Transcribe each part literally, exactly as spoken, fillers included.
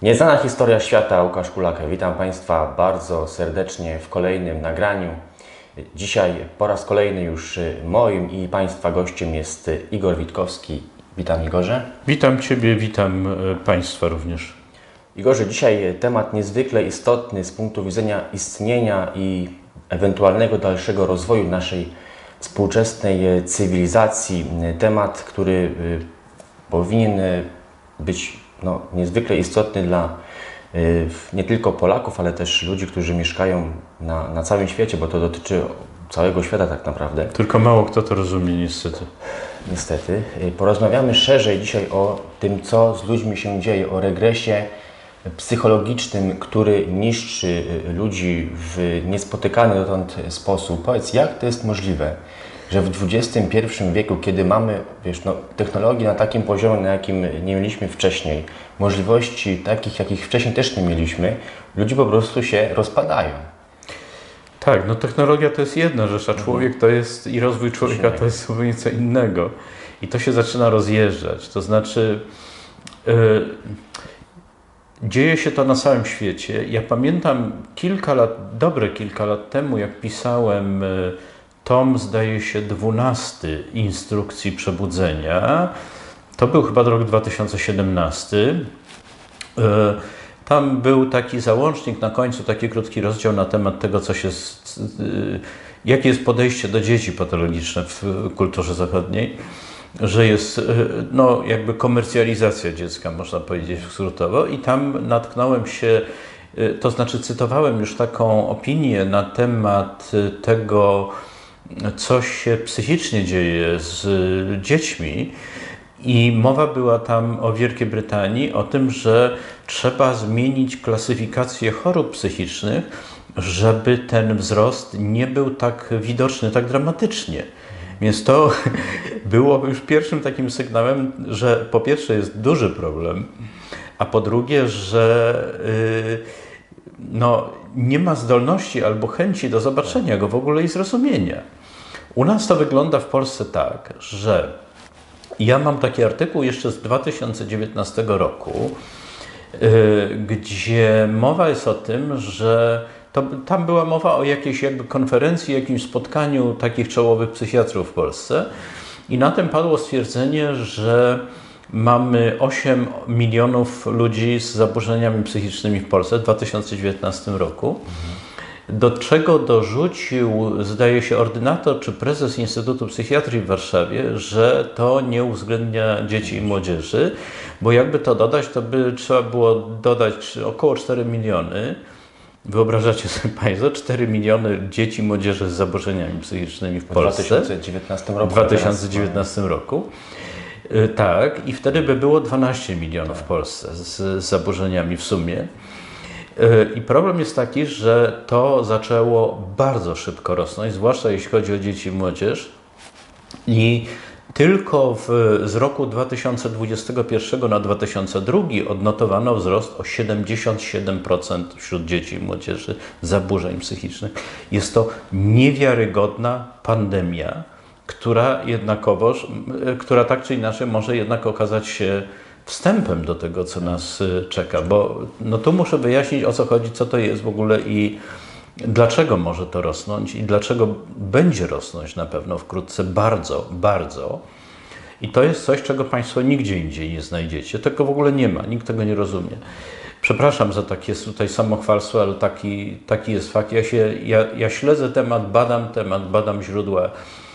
Nieznana historia świata, Łukasz Kulaka. Witam Państwa bardzo serdecznie w kolejnym nagraniu. Dzisiaj po raz kolejny już moim i Państwa gościem jest Igor Witkowski. Witam, Igorze. Witam Ciebie, witam Państwa również. Igorze, dzisiaj temat niezwykle istotny z punktu widzenia istnienia i ewentualnego dalszego rozwoju naszej współczesnej cywilizacji. Temat, który powinien być no, niezwykle istotny dla y, nie tylko Polaków, ale też ludzi, którzy mieszkają na, na całym świecie, bo to dotyczy całego świata tak naprawdę. Tylko mało kto to rozumie, niestety. Niestety. Porozmawiamy szerzej dzisiaj o tym, co z ludźmi się dzieje, o regresie psychologicznym, który niszczy ludzi w niespotykany dotąd sposób. Powiedz, jak to jest możliwe, że w dwudziestym pierwszym wieku, kiedy mamy, wiesz, no, technologii na takim poziomie, na jakim nie mieliśmy wcześniej, możliwości takich, jakich wcześniej też nie mieliśmy, ludzie po prostu się rozpadają. Tak, no technologia to jest jedna rzecz, a człowiek to jest, i rozwój człowieka to jest zupełnie co innego. I to się zaczyna rozjeżdżać, to znaczy yy, dzieje się to na całym świecie. Ja pamiętam kilka lat, dobre kilka lat temu, jak pisałem yy, tom, zdaje się, dwunasty Instrukcji Przebudzenia. To był chyba rok dwa tysiące siedemnasty. Tam był taki załącznik, na końcu taki krótki rozdział na temat tego, co się, jakie jest podejście do dzieci patologiczne w kulturze zachodniej, że jest no, jakby komercjalizacja dziecka, można powiedzieć skrótowo. I tam natknąłem się, to znaczy cytowałem już taką opinię na temat tego, co się psychicznie dzieje z dziećmi, i mowa była tam o Wielkiej Brytanii, o tym, że trzeba zmienić klasyfikację chorób psychicznych, żeby ten wzrost nie był tak widoczny, tak dramatycznie. Więc to było już pierwszym takim sygnałem, że po pierwsze jest duży problem, a po drugie, że yy, no, nie ma zdolności albo chęci do zobaczenia go w ogóle i zrozumienia. U nas to wygląda w Polsce tak, że ja mam taki artykuł jeszcze z dwa tysiące dziewiętnastego roku, yy, gdzie mowa jest o tym, że to, tam była mowa o jakiejś jakby konferencji, jakimś spotkaniu takich czołowych psychiatrów w Polsce i na tym padło stwierdzenie, że mamy osiem milionów ludzi z zaburzeniami psychicznymi w Polsce w dwa tysiące dziewiętnastym roku. Do czego dorzucił, zdaje się, ordynator czy prezes Instytutu Psychiatrii w Warszawie, że to nie uwzględnia dzieci i młodzieży, bo jakby to dodać, to by trzeba było dodać około cztery miliony. Wyobrażacie sobie Państwo, cztery miliony dzieci i młodzieży z zaburzeniami psychicznymi w Polsce. W dwa tysiące dziewiętnastym roku. W dwa tysiące dziewiętnastym roku. Tak, i wtedy by było dwanaście milionów w Polsce z, z zaburzeniami w sumie. I problem jest taki, że to zaczęło bardzo szybko rosnąć, zwłaszcza jeśli chodzi o dzieci i młodzież. I tylko w, z roku dwa tysiące dwudziestego pierwszego na dwa tysiące drugi odnotowano wzrost o siedemdziesiąt siedem procent wśród dzieci i młodzieży zaburzeń psychicznych. Jest to niewiarygodna pandemia, która jednakowoż, która tak czy inaczej może jednak okazać się wstępem do tego, co nas czeka, bo no tu muszę wyjaśnić, o co chodzi, co to jest w ogóle i dlaczego może to rosnąć i dlaczego będzie rosnąć na pewno wkrótce bardzo, bardzo. I to jest coś, czego Państwo nigdzie indziej nie znajdziecie. Tego w ogóle nie ma, nikt tego nie rozumie. Przepraszam za takie tutaj samochwalstwo, ale taki, taki jest fakt. Ja, się, ja, ja śledzę temat, badam temat, badam źródła.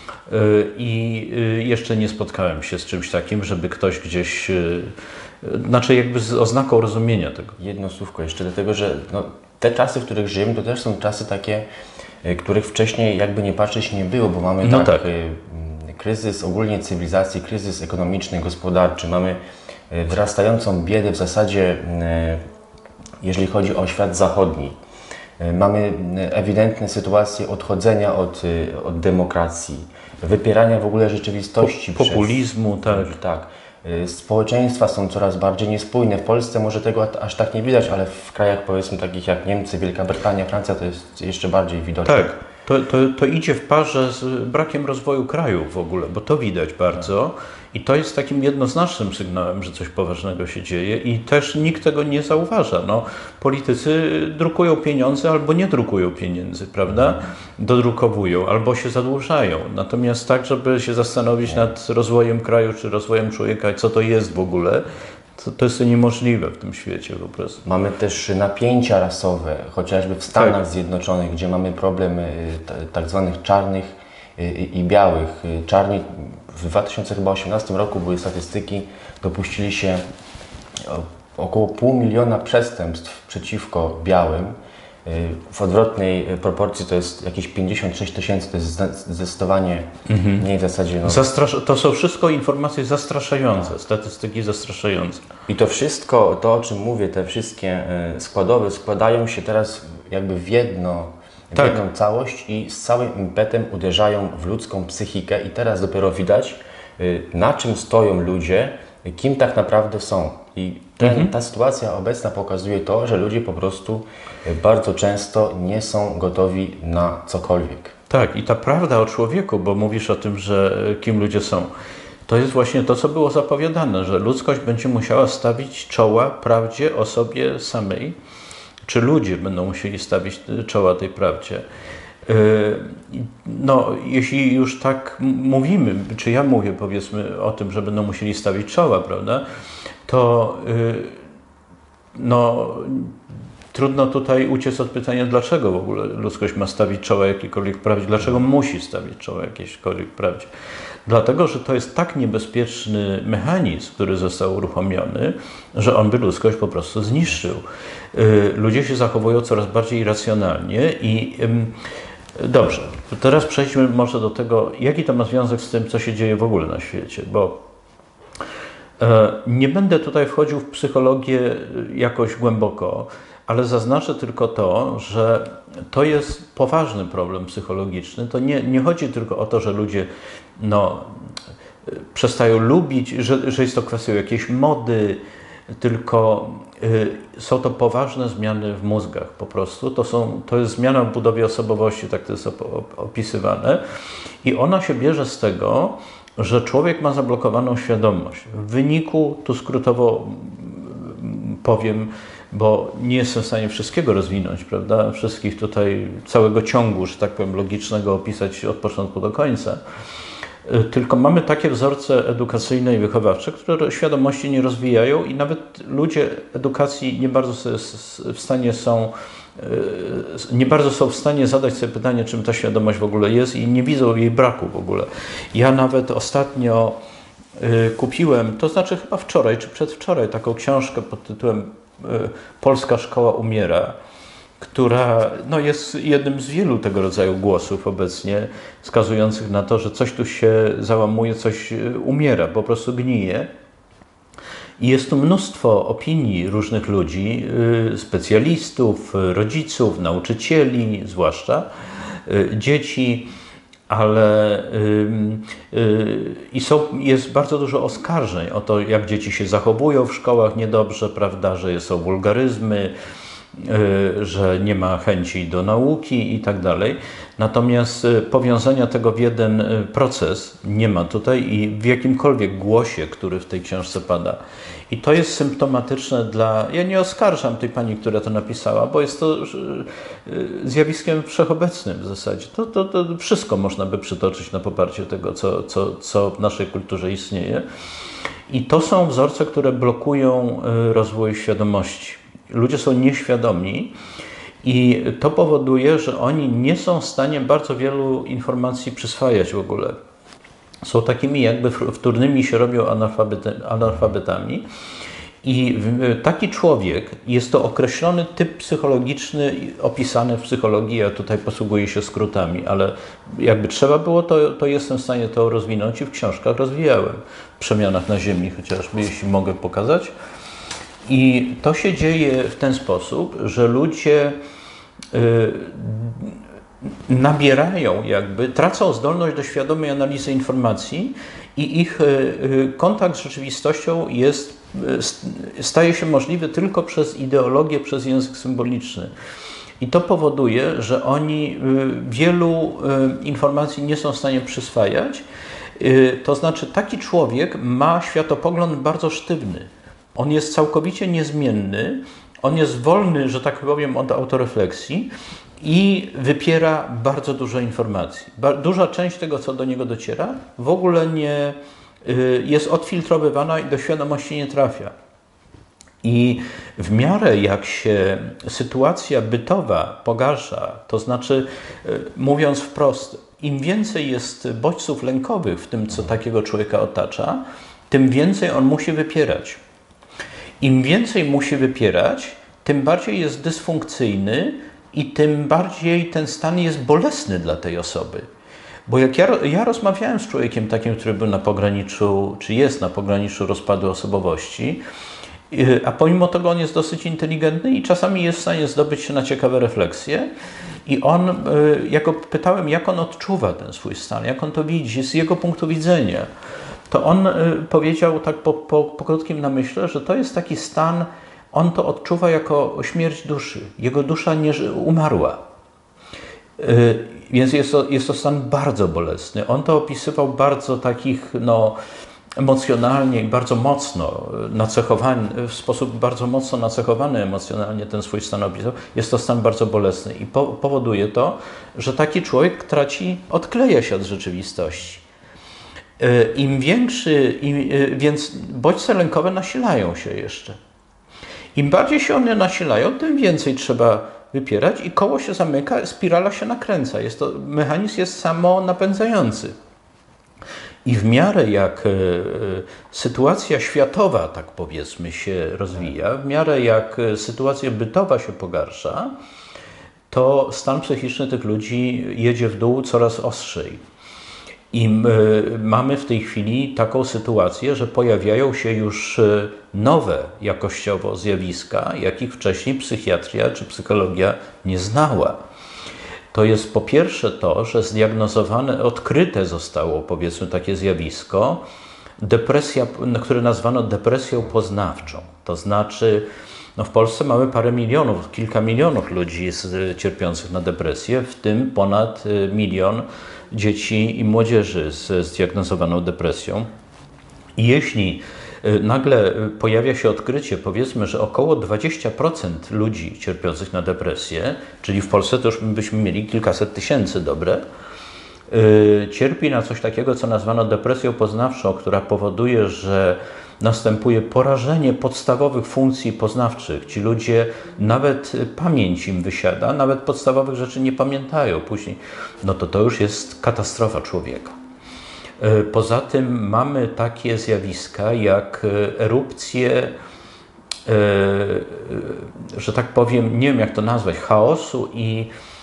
I jeszcze nie spotkałem się z czymś takim, żeby ktoś gdzieś, znaczy jakby z oznaką rozumienia tego. Jedno słówko jeszcze, dlatego że no, te czasy, w których żyjemy, to też są czasy takie, których wcześniej jakby nie patrzeć nie było, bo mamy no tak, tak. kryzys ogólnie cywilizacji, kryzys ekonomiczny, gospodarczy, mamy wzrastającą biedę w zasadzie, jeżeli chodzi o świat zachodni. Mamy ewidentne sytuacje odchodzenia od, od demokracji, wypierania w ogóle rzeczywistości. Po, populizmu, przez, tak. tak. Społeczeństwa są coraz bardziej niespójne. W Polsce może tego aż tak nie widać, ale w krajach powiedzmy takich jak Niemcy, Wielka Brytania, Francja to jest jeszcze bardziej widoczne. Tak. to, to, to idzie w parze z brakiem rozwoju kraju w ogóle, bo to widać bardzo i to jest takim jednoznacznym sygnałem, że coś poważnego się dzieje i też nikt tego nie zauważa. No, politycy drukują pieniądze albo nie drukują pieniędzy, prawda? Dodrukowują albo się zadłużają. Natomiast tak, żeby się zastanowić nad rozwojem kraju czy rozwojem człowieka, co to jest w ogóle, to, to jest to niemożliwe w tym świecie po prostu. Mamy też napięcia rasowe, chociażby w Stanach Tak. Zjednoczonych, gdzie mamy problem y, t- tak zwanych czarnych y, i białych. Y, Czarni w dwa tysiące osiemnastym roku były statystyki, dopuścili się o- około pół miliona przestępstw przeciwko białym. Y, W odwrotnej proporcji to jest jakieś pięćdziesiąt sześć tysięcy, to jest zde- zdecydowanie mniej w zasadzie. No. Zastrasz- to są wszystko informacje zastraszające, statystyki zastraszające. I to wszystko, to o czym mówię, te wszystkie e, składowe składają się teraz jakby w jedno, w Tak. jedną całość i z całym impetem uderzają w ludzką psychikę i teraz dopiero widać, y, na czym stoją ludzie, kim tak naprawdę są. I ten, ta sytuacja obecna pokazuje to, że ludzie po prostu y, bardzo często nie są gotowi na cokolwiek. Tak, i ta prawda o człowieku, bo mówisz o tym, że kim ludzie są, to jest właśnie to, co było zapowiadane, że ludzkość będzie musiała stawić czoła prawdzie o sobie samej, czy ludzie będą musieli stawić czoła tej prawdzie. Yy, No, jeśli już tak m- mówimy, czy ja mówię powiedzmy o tym, że będą musieli stawić czoła, prawda, to yy, no, trudno tutaj uciec od pytania, dlaczego w ogóle ludzkość ma stawić czoła jakiejkolwiek prawdzie, dlaczego musi stawić czoła jakiejkolwiek prawdzie. Dlatego, że to jest tak niebezpieczny mechanizm, który został uruchomiony, że on by ludzkość po prostu zniszczył. Yy, Ludzie się zachowują coraz bardziej irracjonalnie i ym, dobrze, to teraz przejdźmy może do tego, jaki to ma związek z tym, co się dzieje w ogóle na świecie, bo e, nie będę tutaj wchodził w psychologię jakoś głęboko, ale zaznaczę tylko to, że to jest poważny problem psychologiczny. To nie, nie chodzi tylko o to, że ludzie no, przestają lubić, że, że jest to kwestia jakiejś mody, tylko y, są to poważne zmiany w mózgach po prostu. To, są, to jest zmiana w budowie osobowości, tak to jest op- opisywane. I ona się bierze z tego, że człowiek ma zablokowaną świadomość. W wyniku, tu skrótowo powiem, bo nie jestem w stanie wszystkiego rozwinąć, prawda? Wszystkich tutaj, całego ciągu, że tak powiem, logicznego opisać od początku do końca. Tylko mamy takie wzorce edukacyjne i wychowawcze, które świadomości nie rozwijają i nawet ludzie edukacji nie bardzo sobie w stanie są, nie bardzo są w stanie zadać sobie pytanie, czym ta świadomość w ogóle jest i nie widzą jej braku w ogóle. Ja nawet ostatnio kupiłem, to znaczy chyba wczoraj czy przedwczoraj, taką książkę pod tytułem Polska szkoła umiera, która no, jest jednym z wielu tego rodzaju głosów obecnie, wskazujących na to, że coś tu się załamuje, coś umiera, po prostu gnije. I jest tu mnóstwo opinii różnych ludzi, specjalistów, rodziców, nauczycieli, zwłaszcza dzieci, ale yy, yy, i są, jest bardzo dużo oskarżeń o to, jak dzieci się zachowują w szkołach niedobrze, prawda, że są wulgaryzmy, yy, że nie ma chęci do nauki i tak dalej. Natomiast powiązania tego w jeden proces nie ma tutaj i w jakimkolwiek głosie, który w tej książce pada. I to jest symptomatyczne dla... Ja nie oskarżam tej pani, która to napisała, bo jest to zjawiskiem wszechobecnym w zasadzie. To, to, to wszystko można by przytoczyć na poparcie tego, co, co, co w naszej kulturze istnieje. I to są wzorce, które blokują rozwój świadomości. Ludzie są nieświadomi i to powoduje, że oni nie są w stanie bardzo wielu informacji przyswajać w ogóle. Są takimi jakby wtórnymi się robią analfabetami i taki człowiek, jest to określony typ psychologiczny opisany w psychologii, ja tutaj posługuję się skrótami, ale jakby trzeba było, to, to jestem w stanie to rozwinąć i w książkach rozwijałem. W Przemianach na Ziemi chociażby, jeśli mogę pokazać. I to się dzieje w ten sposób, że ludzie y, nabierają jakby, tracą zdolność do świadomej analizy informacji i ich y, kontakt z rzeczywistością jest, y, staje się możliwy tylko przez ideologię, przez język symboliczny. I to powoduje, że oni wielu informacji nie są w stanie przyswajać. To znaczy, taki człowiek ma światopogląd bardzo sztywny. On jest całkowicie niezmienny, on jest wolny, że tak powiem, od autorefleksji i wypiera bardzo dużo informacji. Duża część tego, co do niego dociera, w ogóle nie jest odfiltrowywana i do świadomości nie trafia. I w miarę jak się sytuacja bytowa pogarsza, to znaczy, mówiąc wprost, im więcej jest bodźców lękowych w tym, co takiego człowieka otacza, tym więcej on musi wypierać. Im więcej musi wypierać, tym bardziej jest dysfunkcyjny i tym bardziej ten stan jest bolesny dla tej osoby. Bo jak ja, ja rozmawiałem z człowiekiem takim, który był na pograniczu, czy jest na pograniczu rozpadu osobowości, a pomimo tego on jest dosyć inteligentny i czasami jest w stanie zdobyć się na ciekawe refleksje. I on, jak go pytałem, jak on odczuwa ten swój stan, jak on to widzi z jego punktu widzenia, to on powiedział tak po, po, po krótkim namyśle, że to jest taki stan, on to odczuwa jako śmierć duszy. Jego dusza nie umarła. Więc jest to, jest to stan bardzo bolesny. On to opisywał bardzo takich, no, emocjonalnie i bardzo mocno nacechowany, w sposób bardzo mocno nacechowany emocjonalnie ten swój stan opisał. Jest to stan bardzo bolesny i po, powoduje to, że taki człowiek traci, odkleja się od rzeczywistości. Im większy, im, więc bodźce lękowe nasilają się jeszcze. Im bardziej się one nasilają, tym więcej trzeba wypierać i koło się zamyka, spirala się nakręca. Jest to, mechanizm jest samonapędzający. I w miarę jak e, sytuacja światowa, tak powiedzmy, się rozwija, w miarę jak sytuacja bytowa się pogarsza, to stan psychiczny tych ludzi jedzie w dół coraz ostrzej. I my mamy w tej chwili taką sytuację, że pojawiają się już nowe jakościowo zjawiska, jakich wcześniej psychiatria czy psychologia nie znała. To jest po pierwsze to, że zdiagnozowane, odkryte zostało, powiedzmy, takie zjawisko, depresja, które nazwano depresją poznawczą. To znaczy, no w Polsce mamy parę milionów, kilka milionów ludzi z, cierpiących na depresję, w tym ponad milion dzieci i młodzieży z zdiagnozowaną depresją. I jeśli nagle pojawia się odkrycie, powiedzmy, że około dwadzieścia procent ludzi cierpiących na depresję, czyli w Polsce to już byśmy mieli kilkaset tysięcy dobre, cierpi na coś takiego, co nazwano depresją poznawczą, która powoduje, że następuje porażenie podstawowych funkcji poznawczych. Ci ludzie, nawet pamięć im wysiada, nawet podstawowych rzeczy nie pamiętają później. No to to już jest katastrofa człowieka. Poza tym mamy takie zjawiska jak erupcje, że tak powiem, nie wiem jak to nazwać, chaosu i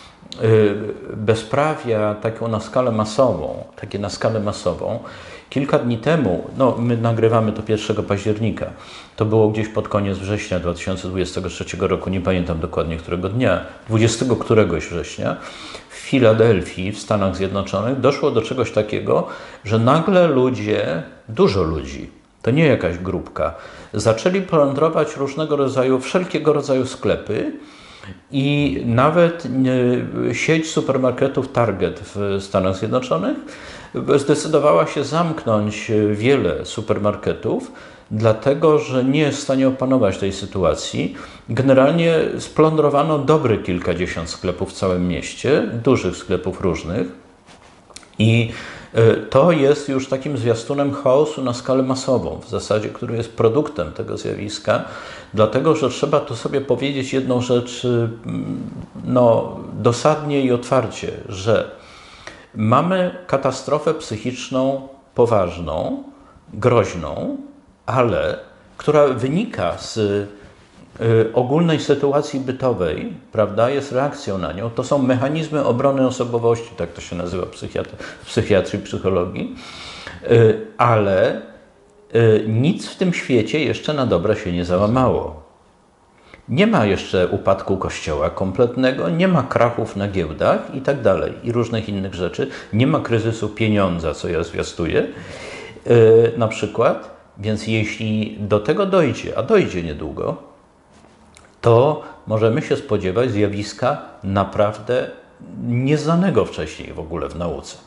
bezprawia taką na skalę masową, takie na skalę masową. Kilka dni temu, no my nagrywamy to pierwszego października, to było gdzieś pod koniec września dwa tysiące dwudziestego trzeciego roku, nie pamiętam dokładnie którego dnia, dwudziestego któregoś września, w Filadelfii w Stanach Zjednoczonych doszło do czegoś takiego, że nagle ludzie, dużo ludzi, to nie jakaś grupka, zaczęli plądrować różnego rodzaju, wszelkiego rodzaju sklepy i nawet sieć supermarketów Target w Stanach Zjednoczonych zdecydowała się zamknąć wiele supermarketów, dlatego że nie jest w stanie opanować tej sytuacji. Generalnie splądrowano dobre kilkadziesiąt sklepów w całym mieście, dużych sklepów różnych. I to jest już takim zwiastunem chaosu na skalę masową, w zasadzie, który jest produktem tego zjawiska, dlatego że trzeba tu sobie powiedzieć jedną rzecz no, dosadnie i otwarcie, że mamy katastrofę psychiczną poważną, groźną, ale która wynika z y, ogólnej sytuacji bytowej, prawda, jest reakcją na nią. To są mechanizmy obrony osobowości, tak to się nazywa psychiatry, w psychiatrii, psychologii, y, ale y, nic w tym świecie jeszcze na dobre się nie załamało. Nie ma jeszcze upadku kościoła kompletnego, nie ma krachów na giełdach i tak dalej, i różnych innych rzeczy. Nie ma kryzysu pieniądza, co ja zwiastuję, yy, na przykład. Więc jeśli do tego dojdzie, a dojdzie niedługo, to możemy się spodziewać zjawiska naprawdę nieznanego wcześniej w ogóle w nauce.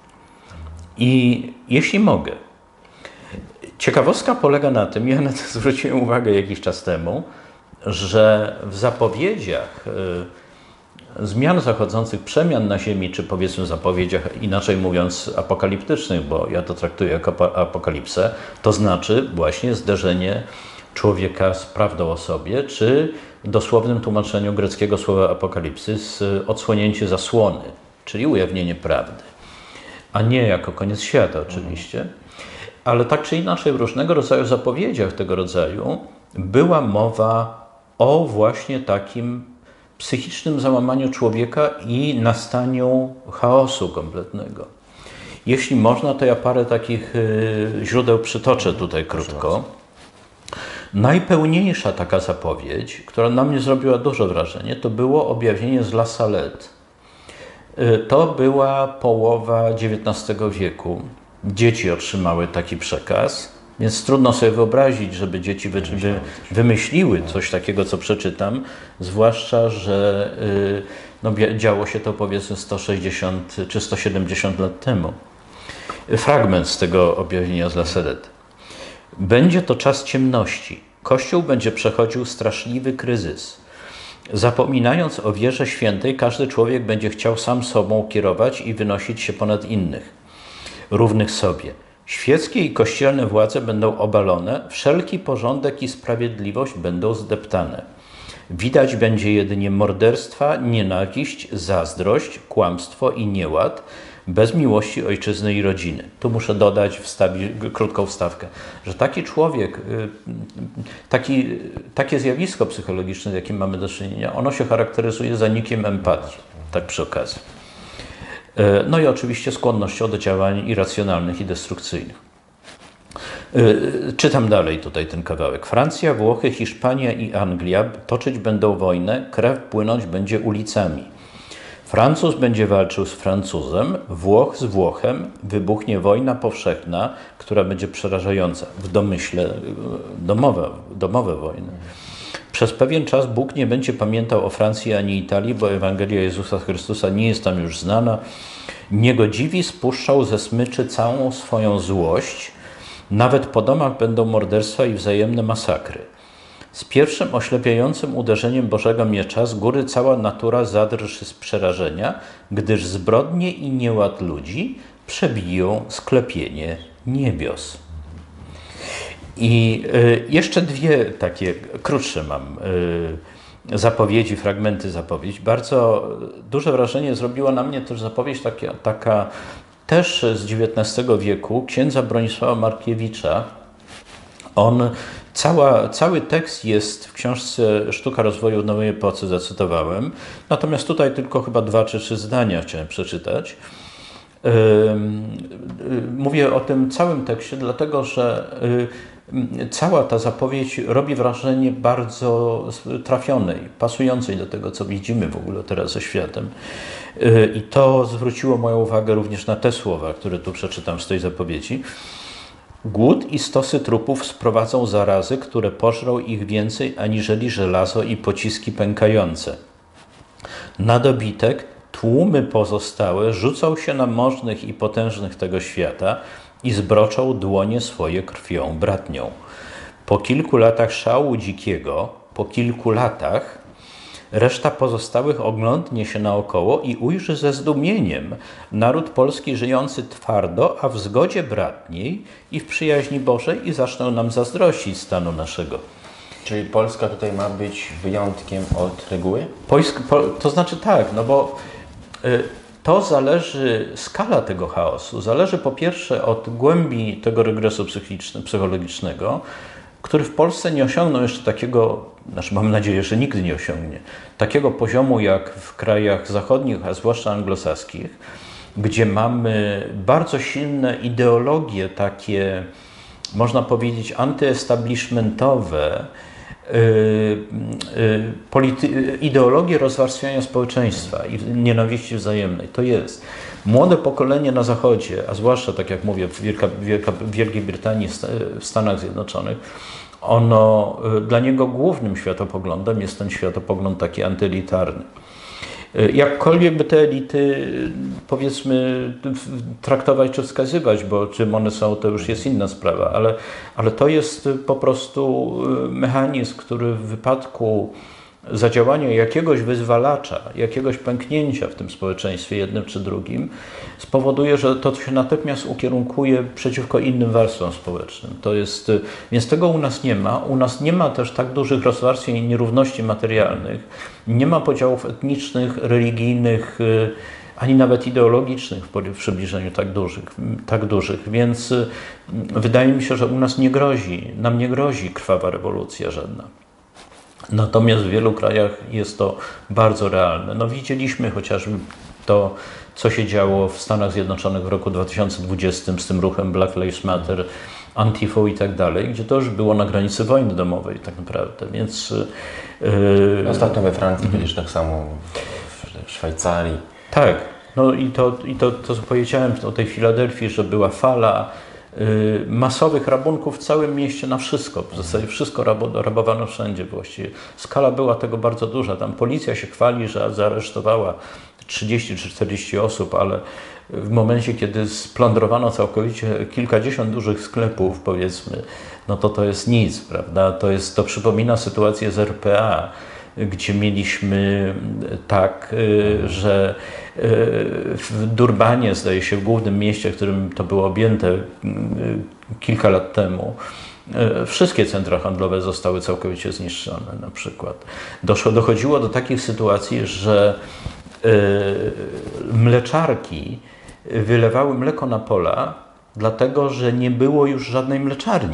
I jeśli mogę, ciekawostka polega na tym, ja na to zwróciłem uwagę jakiś czas temu, że w zapowiedziach y, zmian zachodzących, przemian na Ziemi, czy powiedzmy zapowiedziach, inaczej mówiąc, apokaliptycznych, bo ja to traktuję jako apokalipsę, to znaczy właśnie zderzenie człowieka z prawdą o sobie, czy w dosłownym tłumaczeniu greckiego słowa apokalipsys, odsłonięcie zasłony, czyli ujawnienie prawdy, a nie jako koniec świata oczywiście. Ale tak czy inaczej w różnego rodzaju zapowiedziach tego rodzaju była mowa o właśnie takim psychicznym załamaniu człowieka i nastaniu chaosu kompletnego. Jeśli można, to ja parę takich źródeł przytoczę tutaj krótko. Najpełniejsza taka zapowiedź, która na mnie zrobiła duże wrażenie, to było objawienie z La Salette. To była połowa dziewiętnastego wieku. Dzieci otrzymały taki przekaz, więc trudno sobie wyobrazić, żeby dzieci wy, wy, wymyśliły coś takiego, co przeczytam, zwłaszcza, że no, działo się to powiedzmy sto sześćdziesiąt czy sto siedemdziesiąt lat temu. Fragment z tego objawienia z La Salette. Będzie to czas ciemności. Kościół będzie przechodził straszliwy kryzys. Zapominając o wierze świętej, każdy człowiek będzie chciał sam sobą kierować i wynosić się ponad innych, równych sobie. Świeckie i kościelne władze będą obalone, wszelki porządek i sprawiedliwość będą zdeptane. Widać będzie jedynie morderstwa, nienawiść, zazdrość, kłamstwo i nieład, bez miłości ojczyzny i rodziny. Tu muszę dodać, wstawić krótką wstawkę, że taki człowiek, taki, takie zjawisko psychologiczne, z jakim mamy do czynienia, ono się charakteryzuje zanikiem empatii, tak przy okazji. No i oczywiście skłonnością do działań irracjonalnych i destrukcyjnych. Czytam dalej tutaj ten kawałek. Francja, Włochy, Hiszpania i Anglia toczyć będą wojnę, krew płynąć będzie ulicami. Francuz będzie walczył z Francuzem, Włoch z Włochem, wybuchnie wojna powszechna, która będzie przerażająca. W domyśle domowe, domowe wojny. Przez pewien czas Bóg nie będzie pamiętał o Francji ani Italii, bo Ewangelia Jezusa Chrystusa nie jest tam już znana. Niegodziwi spuszczał ze smyczy całą swoją złość. Nawet po domach będą morderstwa i wzajemne masakry. Z pierwszym oślepiającym uderzeniem Bożego miecza z góry cała natura zadrży z przerażenia, gdyż zbrodnie i nieład ludzi przebiją sklepienie niebios. I y, jeszcze dwie takie krótsze mam y, zapowiedzi, fragmenty zapowiedzi. Bardzo duże wrażenie zrobiła na mnie też zapowiedź taka, taka też z dziewiętnastego wieku księdza Bronisława Markiewicza. On, cała, cały tekst jest w książce Sztuka rozwoju w nowej epoce, zacytowałem. Natomiast tutaj tylko chyba dwa czy trzy zdania chciałem przeczytać. Mówię o tym całym tekście, dlatego że cała ta zapowiedź robi wrażenie bardzo trafionej, pasującej do tego, co widzimy w ogóle teraz ze światem. I to zwróciło moją uwagę również na te słowa, które tu przeczytam z tej zapowiedzi. Głód i stosy trupów sprowadzą zarazy, które pożrą ich więcej aniżeli żelazo i pociski pękające. Na dobitek tłumy pozostałe rzucą się na możnych i potężnych tego świata i zbroczą dłonie swoje krwią bratnią. Po kilku latach szału dzikiego, po kilku latach, reszta pozostałych oglądnie się naokoło i ujrzy ze zdumieniem naród polski żyjący twardo, a w zgodzie bratniej i w przyjaźni Bożej i zaczną nam zazdrościć stanu naszego. Czyli Polska tutaj ma być wyjątkiem od reguły? Polsk, po, to znaczy tak, no bo y, to zależy, skala tego chaosu zależy po pierwsze od głębi tego regresu psychologicznego, który w Polsce nie osiągnął jeszcze takiego, znaczy mam nadzieję, że nigdy nie osiągnie, takiego poziomu jak w krajach zachodnich, a zwłaszcza anglosaskich, gdzie mamy bardzo silne ideologie takie, można powiedzieć, antyestablishmentowe, polity- ideologię rozwarstwiania społeczeństwa i nienawiści wzajemnej. To jest. Młode pokolenie na Zachodzie, a zwłaszcza, tak jak mówię, w Wielka, Wielka, Wielkiej Brytanii, w Stanach Zjednoczonych, ono, dla niego głównym światopoglądem jest ten światopogląd taki antyelitarny. Jakkolwiek by te elity, powiedzmy, traktować czy wskazywać, bo czym one są, to już jest inna sprawa, ale, ale to jest po prostu mechanizm, który w wypadku zadziałania jakiegoś wyzwalacza, jakiegoś pęknięcia w tym społeczeństwie jednym czy drugim spowoduje, że to się natychmiast ukierunkuje przeciwko innym warstwom społecznym. To jest, więc tego u nas nie ma. U nas nie ma też tak dużych rozwarstwień i nierówności materialnych. Nie ma podziałów etnicznych, religijnych, ani nawet ideologicznych w przybliżeniu tak dużych, tak dużych. Więc wydaje mi się, że u nas nie grozi, nam nie grozi krwawa rewolucja żadna. Natomiast w wielu krajach jest to bardzo realne. No widzieliśmy chociażby to, co się działo w Stanach Zjednoczonych w roku dwa tysiące dwudziestym z tym ruchem Black Lives Matter, Antifą i tak dalej, gdzie to już było na granicy wojny domowej tak naprawdę, więc... Yy... Ostatnio we Francji, przecież tak samo w Szwajcarii. Tak, no i to, i to, to co powiedziałem o tej Filadelfii, że była fala masowych rabunków w całym mieście na wszystko. W zasadzie wszystko rabowano wszędzie właściwie. Skala była tego bardzo duża. Tam policja się chwali, że zaaresztowała trzydzieści czy czterdzieści osób, ale w momencie, kiedy splądrowano całkowicie kilkadziesiąt dużych sklepów, powiedzmy, no to to jest nic, prawda? To jest, to przypomina sytuację z R P A, gdzie mieliśmy tak, że w Durbanie, zdaje się, w głównym mieście, w którym to było objęte kilka lat temu, wszystkie centra handlowe zostały całkowicie zniszczone na przykład. Doszło, dochodziło do takich sytuacji, że mleczarki wylewały mleko na pola, dlatego że nie było już żadnej mleczarni.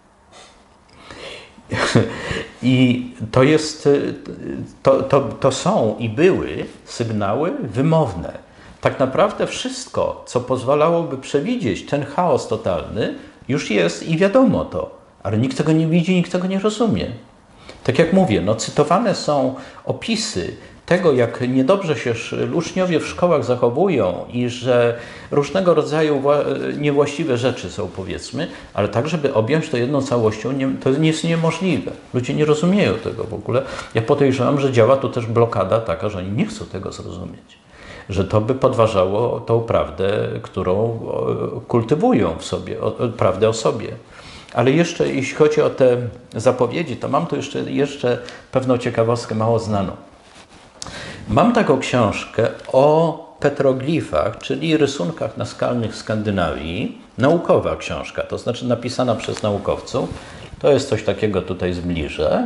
I to jest, to, to, to są i były sygnały wymowne. Tak naprawdę wszystko, co pozwalałoby przewidzieć ten chaos totalny, już jest i wiadomo to, ale nikt tego nie widzi, nikt tego nie rozumie. Tak jak mówię, no, cytowane są opisy tego, jak niedobrze się uczniowie w szkołach zachowują i że różnego rodzaju niewłaściwe rzeczy są, powiedzmy, ale tak, żeby objąć to jedną całością, nie, to jest niemożliwe. Ludzie nie rozumieją tego w ogóle. Ja podejrzewam, że działa tu też blokada taka, że oni nie chcą tego zrozumieć. Że to by podważało tą prawdę, którą kultywują w sobie, prawdę o sobie. Ale jeszcze jeśli chodzi o te zapowiedzi, to mam tu jeszcze, jeszcze pewną ciekawostkę mało znaną. Mam taką książkę o petroglifach, czyli rysunkach naskalnych Skandynawii. Naukowa książka, to znaczy napisana przez naukowców. To jest coś takiego, tutaj zbliżę.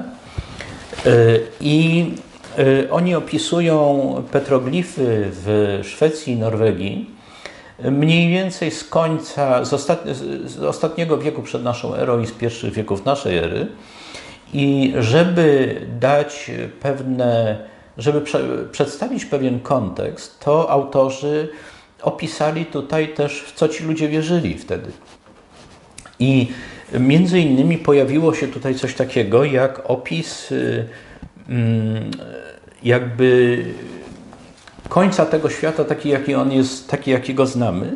I oni opisują petroglify w Szwecji i Norwegii mniej więcej z końca, z, ostat, z ostatniego wieku przed naszą erą i z pierwszych wieków naszej ery. I żeby dać pewne Żeby prze, przedstawić pewien kontekst, to autorzy opisali tutaj też, w co ci ludzie wierzyli wtedy. I między innymi pojawiło się tutaj coś takiego, jak opis jakby końca tego świata, taki jaki on jest, taki jakiego znamy.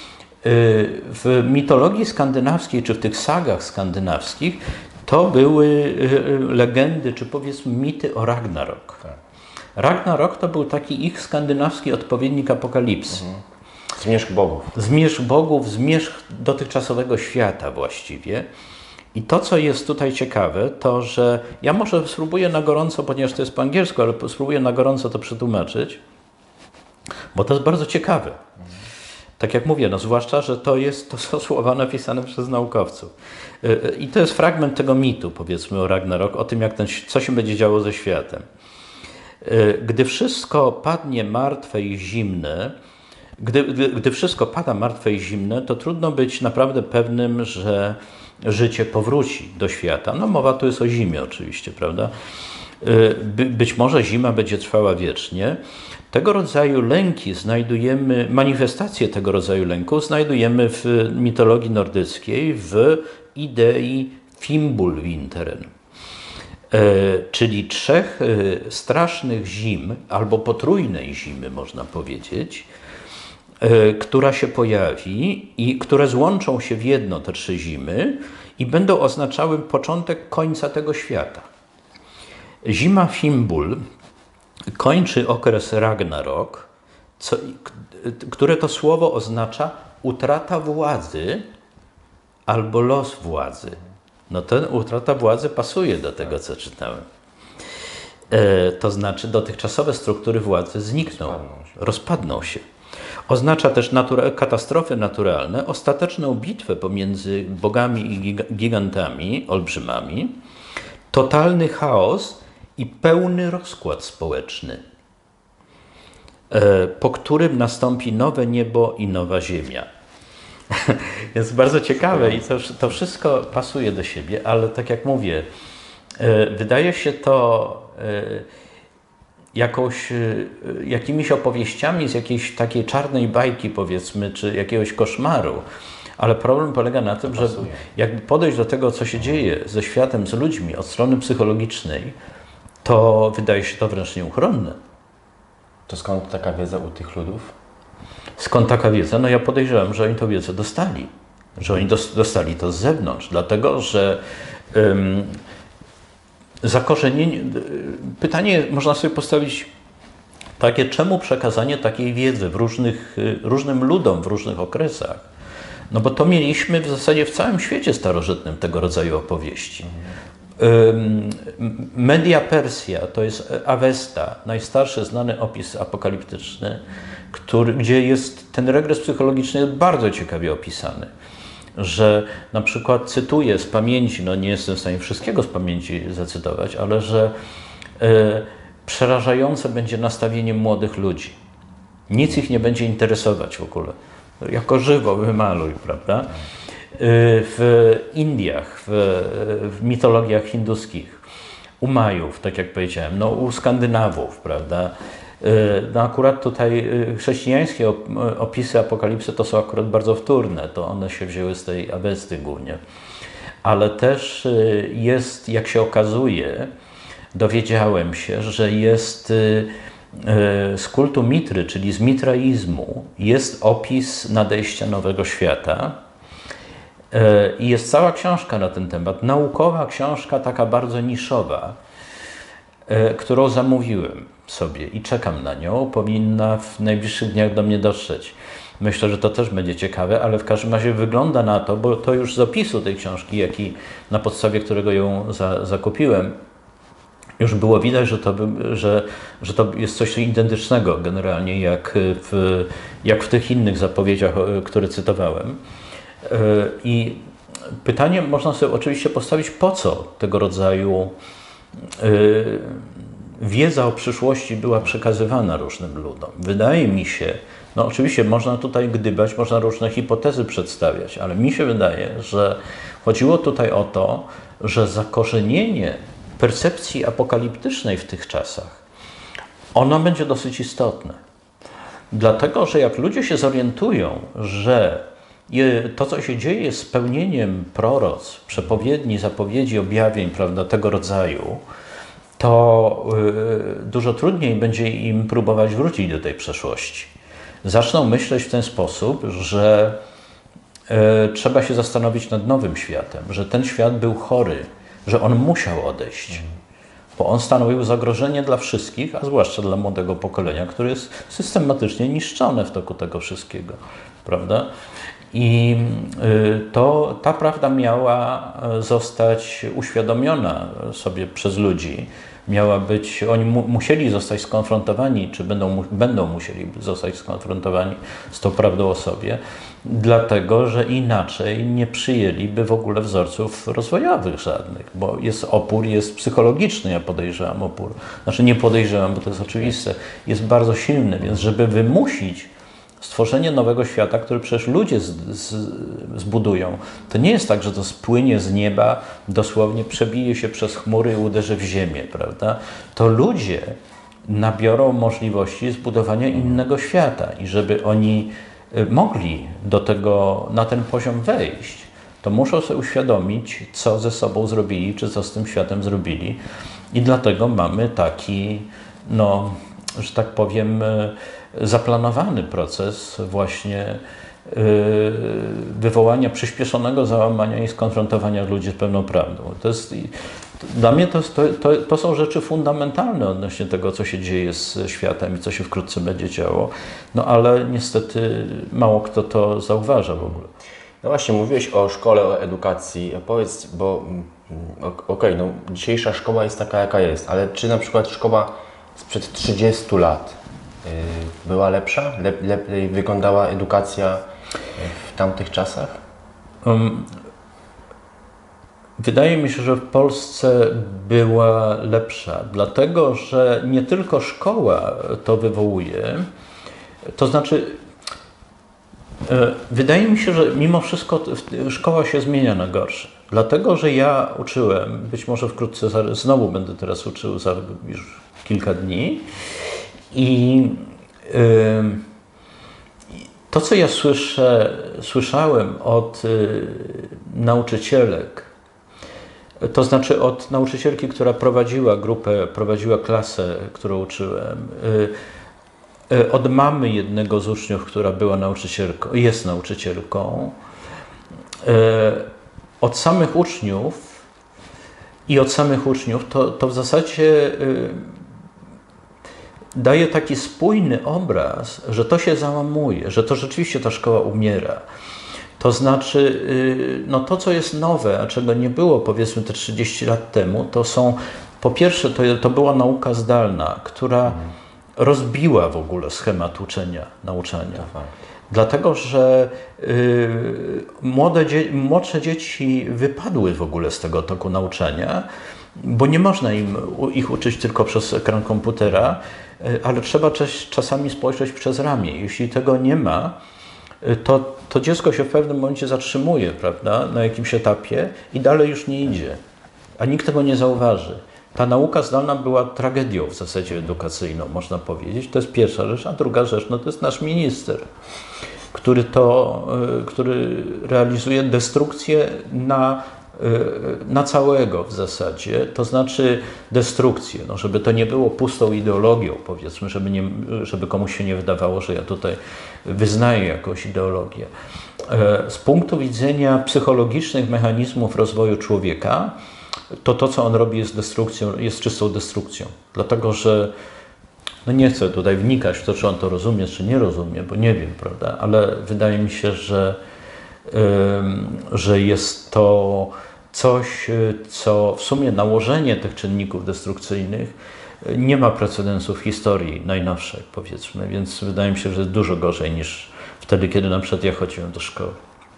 W mitologii skandynawskiej, czy w tych sagach skandynawskich, to były legendy, czy powiedzmy mity o Ragnarok. Tak. Ragnarok to był taki ich skandynawski odpowiednik apokalipsy. Mhm. Zmierzch bogów. Zmierzch bogów, zmierzch dotychczasowego świata właściwie. I to, co jest tutaj ciekawe, to, że ja może spróbuję na gorąco, ponieważ to jest po angielsku, ale spróbuję na gorąco to przetłumaczyć, bo to jest bardzo ciekawe. Mhm. Tak jak mówię, no zwłaszcza, że to, jest, to są słowa napisane przez naukowców. I to jest fragment tego mitu, powiedzmy, o Ragnarok, o tym, jak ten, co się będzie działo ze światem. Gdy wszystko padnie martwe i zimne, gdy, gdy, gdy wszystko pada martwe i zimne, to trudno być naprawdę pewnym, że życie powróci do świata. No mowa tu jest o zimie oczywiście, prawda? By, być może zima będzie trwała wiecznie. Tego rodzaju lęki znajdujemy, manifestacje tego rodzaju lęku znajdujemy w mitologii nordyckiej, w idei Fimbulvinteren. Czyli trzech strasznych zim, albo potrójnej zimy, można powiedzieć, która się pojawi i które złączą się w jedno, te trzy zimy, i będą oznaczały początek końca tego świata. Zima Fimbul kończy okres Ragnarok, co, które to słowo oznacza utrata władzy albo los władzy. No ten utrata władzy pasuje do tego, co czytałem. E, to znaczy dotychczasowe struktury władzy znikną, rozpadną się. Rozpadną się. Oznacza też natura- katastrofy naturalne, ostateczną bitwę pomiędzy bogami i giga- gigantami, olbrzymami, totalny chaos i pełny rozkład społeczny, e, po którym nastąpi nowe niebo i nowa ziemia. Jest bardzo ciekawe i to, to wszystko pasuje do siebie, ale tak jak mówię, e, wydaje się to e, jakąś, e, jakimiś opowieściami z jakiejś takiej czarnej bajki, powiedzmy, czy jakiegoś koszmaru. Ale problem polega na tym, że jakby podejść do tego, co się dzieje ze światem, z ludźmi od strony psychologicznej, to wydaje się to wręcz nieuchronne. To skąd taka wiedza u tych ludów? Skąd taka wiedza? No ja podejrzewam, że oni tę wiedzę dostali. Że oni dostali to z zewnątrz. Dlatego, że um, zakorzenienie... Pytanie można sobie postawić takie, czemu przekazanie takiej wiedzy w różnych, różnym ludom w różnych okresach? No bo to mieliśmy w zasadzie w całym świecie starożytnym tego rodzaju opowieści. Um, Media Persja to jest Avesta, najstarszy znany opis apokaliptyczny, który, gdzie jest ten regres psychologiczny bardzo ciekawie opisany. Że na przykład cytuję z pamięci, no nie jestem w stanie wszystkiego z pamięci zacytować, ale że e, przerażające będzie nastawienie młodych ludzi. Nic ich nie będzie interesować w ogóle. Jako żywo wymaluj, prawda? W Indiach, w, w mitologiach hinduskich, u Majów, tak jak powiedziałem, no u Skandynawów, prawda? No akurat tutaj chrześcijańskie opisy apokalipsy to są akurat bardzo wtórne, to one się wzięły z tej Awesty głównie. Ale też jest, jak się okazuje, dowiedziałem się, że jest z kultu Mitry, czyli z mitraizmu, jest opis nadejścia nowego świata. I jest cała książka na ten temat, naukowa książka, taka bardzo niszowa, którą zamówiłem sobie i czekam na nią, powinna w najbliższych dniach do mnie dotrzeć. Myślę, że to też będzie ciekawe, ale w każdym razie wygląda na to, bo to już z opisu tej książki, jaki na podstawie którego ją za, zakupiłem, już było widać, że to, że, że to jest coś identycznego generalnie jak w, jak w tych innych zapowiedziach, które cytowałem. I pytanie można sobie oczywiście postawić, po co tego rodzaju wiedza o przyszłości była przekazywana różnym ludom. Wydaje mi się, no oczywiście można tutaj gdybać, można różne hipotezy przedstawiać, ale mi się wydaje, że chodziło tutaj o to, że zakorzenienie percepcji apokaliptycznej w tych czasach, ono będzie dosyć istotne. Dlatego, że jak ludzie się zorientują, że to, co się dzieje, jest spełnieniem proroc, przepowiedni, zapowiedzi, objawień, prawda, tego rodzaju, to yy, dużo trudniej będzie im próbować wrócić do tej przeszłości. Zaczną myśleć w ten sposób, że yy, trzeba się zastanowić nad nowym światem, że ten świat był chory, że on musiał odejść, bo on stanowił zagrożenie dla wszystkich, a zwłaszcza dla młodego pokolenia, które jest systematycznie niszczone w toku tego wszystkiego, prawda? I to, ta prawda miała zostać uświadomiona sobie przez ludzi. Miała być, oni mu, musieli zostać skonfrontowani, czy będą, będą musieli zostać skonfrontowani z tą prawdą o sobie, dlatego, że inaczej nie przyjęliby w ogóle wzorców rozwojowych żadnych, bo jest opór, jest psychologiczny, ja podejrzewam opór. Znaczy nie podejrzewam, bo to jest oczywiste, jest bardzo silny, więc żeby wymusić stworzenie nowego świata, który przecież ludzie z, z, zbudują. To nie jest tak, że to spłynie z nieba, dosłownie przebije się przez chmury i uderzy w ziemię, prawda? To ludzie nabiorą możliwości zbudowania innego świata i żeby oni mogli do tego, na ten poziom wejść, to muszą sobie uświadomić, co ze sobą zrobili, czy co z tym światem zrobili. I dlatego mamy taki, no, że tak powiem, zaplanowany proces właśnie wywołania przyspieszonego załamania i skonfrontowania ludzi z pewną prawdą. To jest, dla mnie to, to, to, to są rzeczy fundamentalne odnośnie tego, co się dzieje z światem i co się wkrótce będzie działo, no ale niestety mało kto to zauważa w ogóle. No właśnie, mówiłeś o szkole, o edukacji. Powiedz, bo okej, okay, no dzisiejsza szkoła jest taka, jaka jest, ale czy na przykład szkoła sprzed trzydziestu lat yy, była lepsza? Lep, lepiej wyglądała edukacja w tamtych czasach? Um, wydaje mi się, że w Polsce była lepsza, dlatego że nie tylko szkoła to wywołuje, to znaczy wydaje mi się, że mimo wszystko szkoła się zmienia na gorsze. Dlatego, że ja uczyłem, być może wkrótce znowu będę teraz uczył za już kilka dni i yy, to, co ja słyszę, słyszałem od yy, nauczycielek, to znaczy od nauczycielki, która prowadziła grupę, prowadziła klasę, którą uczyłem, yy, od mamy jednego z uczniów, która była nauczycielką, jest nauczycielką, od samych uczniów i od samych uczniów, to, to w zasadzie daje taki spójny obraz, że to się załamuje, że to rzeczywiście ta szkoła umiera. To znaczy, no to, co jest nowe, a czego nie było powiedzmy te trzydzieści lat temu, to są, po pierwsze, to, to była nauka zdalna, która rozbiła w ogóle schemat uczenia, nauczania. Dlatego, że y, młode dzie- młodsze dzieci wypadły w ogóle z tego toku nauczania, bo nie można im, ich uczyć tylko przez ekran komputera, y, ale trzeba czas, czasami spojrzeć przez ramię. Jeśli tego nie ma, y, to, to dziecko się w pewnym momencie zatrzymuje, prawda, na jakimś etapie i dalej już nie idzie, a nikt tego nie zauważy. Ta nauka zdalna była tragedią w zasadzie edukacyjną, można powiedzieć. To jest pierwsza rzecz, a druga rzecz, no to jest nasz minister, który to, który realizuje destrukcję na, na całego w zasadzie, to znaczy destrukcję, no żeby to nie było pustą ideologią, powiedzmy, żeby, nie, żeby komuś się nie wydawało, że ja tutaj wyznaję jakąś ideologię. Z punktu widzenia psychologicznych mechanizmów rozwoju człowieka, to to, co on robi, jest destrukcją, jest czystą destrukcją. Dlatego, że no nie chcę tutaj wnikać w to, czy on to rozumie, czy nie rozumie, bo nie wiem, prawda, ale wydaje mi się, że, yy, że jest to coś, co w sumie nałożenie tych czynników destrukcyjnych nie ma precedensu w historii najnowszej, powiedzmy, więc wydaje mi się, że jest dużo gorzej niż wtedy, kiedy na przykład ja chodziłem do szkoły.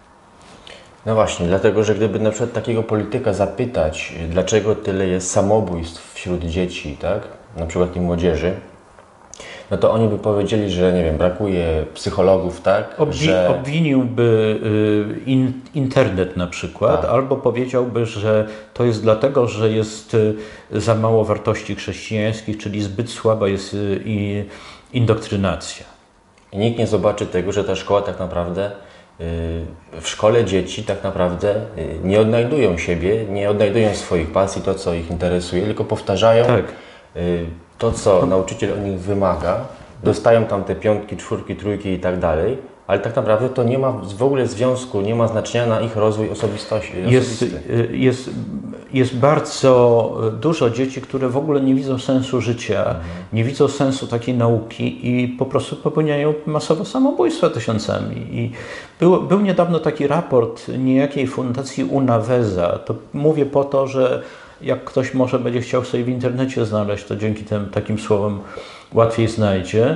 No właśnie, dlatego, że gdyby na przykład takiego polityka zapytać, dlaczego tyle jest samobójstw wśród dzieci, tak, na przykład i młodzieży, no to oni by powiedzieli, że nie wiem, brakuje psychologów, tak, Obwi- że... Obwiniłby y, in, internet na przykład, tak. Albo powiedziałby, że to jest dlatego, że jest y, za mało wartości chrześcijańskich, czyli zbyt słaba jest y, i indoktrynacja. I nikt nie zobaczy tego, że ta szkoła tak naprawdę w szkole dzieci tak naprawdę nie odnajdują siebie, nie odnajdują swoich pasji, to co ich interesuje, tylko powtarzają tak. to, co nauczyciel od nich wymaga, dostają tam te piątki, czwórki, trójki i tak dalej, ale tak naprawdę to nie ma w ogóle związku, nie ma znaczenia na ich rozwój osobistości. Jest, jest, jest bardzo dużo dzieci, które w ogóle nie widzą sensu życia, mhm. nie widzą sensu takiej nauki i po prostu popełniają masowe samobójstwa tysiącami. I był, był niedawno taki raport niejakiej fundacji Unaweza. To mówię po to, że jak ktoś może będzie chciał sobie w internecie znaleźć, to dzięki tym takim słowom łatwiej znajdzie.